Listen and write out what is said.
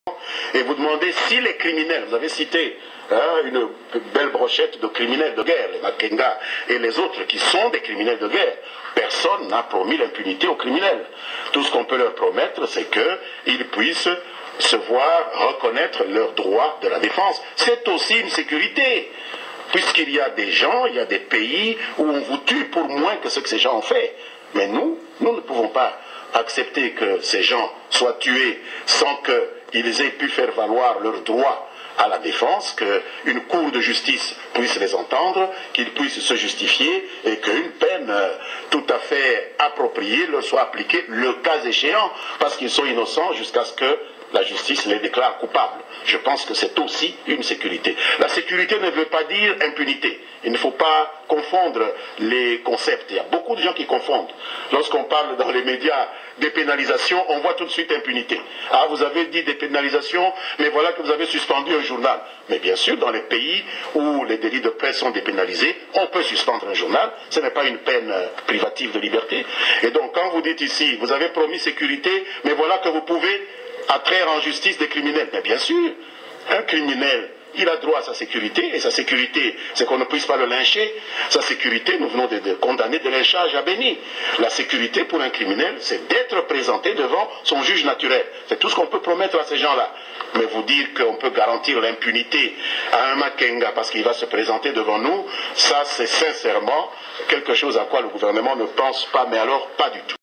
et vous demandez si les criminels, vous avez cité une belle brochette de criminels de guerre, les Makenga et les autres qui sont des criminels de guerre. Personne n'a promis l'impunité aux criminels. Tout ce qu'on peut leur promettre, c'est qu'ils puissent se voir reconnaître leurs droits de la défense. C'est aussi une sécurité. Puisqu'il y a des gens, il y a des pays où on vous tue pour moins que ce que ces gens ont fait. Mais nous ne pouvons pas accepter que ces gens soient tués sans qu'ils aient pu faire valoir leurs droits à la défense, qu'une cour de justice puisse les entendre, qu'ils puissent se justifier et qu'une peine tout à fait appropriée leur soit appliquée le cas échéant, parce qu'ils sont innocents jusqu'à ce que la justice les déclare coupables. Je pense que c'est aussi une sécurité. La sécurité ne veut pas dire impunité. Il ne faut pas confondre les concepts. Il y a beaucoup de gens qui confondent. Lorsqu'on parle dans les médias dépénalisation, on voit tout de suite impunité. Ah, vous avez dit dépénalisation, mais voilà que vous avez suspendu un journal. Mais bien sûr, dans les pays où les délits de presse sont dépénalisés, on peut suspendre un journal. Ce n'est pas une peine privative de liberté. Et donc, quand vous dites ici, vous avez promis sécurité, mais voilà que vous pouvez attraire en justice des criminels. Mais bien sûr, un criminel, il a droit à sa sécurité, et sa sécurité, c'est qu'on ne puisse pas le lyncher. Sa sécurité, nous venons de condamner de lynchage à Béni. La sécurité pour un criminel, c'est d'être présenté devant son juge naturel. C'est tout ce qu'on peut promettre à ces gens-là. Mais vous dire qu'on peut garantir l'impunité à un Makenga parce qu'il va se présenter devant nous, ça c'est sincèrement quelque chose à quoi le gouvernement ne pense pas, mais alors pas du tout.